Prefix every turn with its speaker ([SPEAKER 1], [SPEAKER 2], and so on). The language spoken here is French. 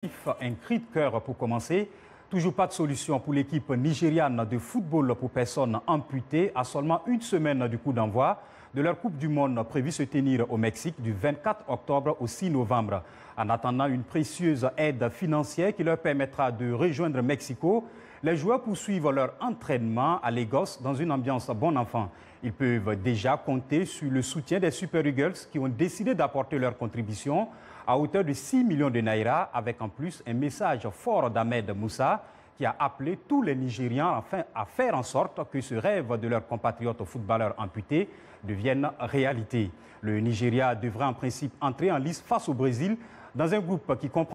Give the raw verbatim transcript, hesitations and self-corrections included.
[SPEAKER 1] sportif. Un cri de cœur pour commencer. Toujours pas de solution pour l'équipe nigériane de football pour personnes amputées à seulement une semaine du coup d'envoi de leur Coupe du Monde prévue se tenir au Mexique du vingt-quatre octobre au six novembre. En attendant une précieuse aide financière qui leur permettra de rejoindre Mexico, les joueurs poursuivent leur entraînement à Lagos dans une ambiance bon enfant. Ils peuvent déjà compter sur le soutien des Super Eagles qui ont décidé d'apporter leur contribution à hauteur de six millions de naira, avec en plus un message fort d'Ahmed Moussa qui a appelé tous les Nigérians enfin à faire en sorte que ce rêve de leurs compatriotes footballeurs amputés devienne réalité. Le Nigeria devrait en principe entrer en lice face au Brésil dans un groupe qui comprend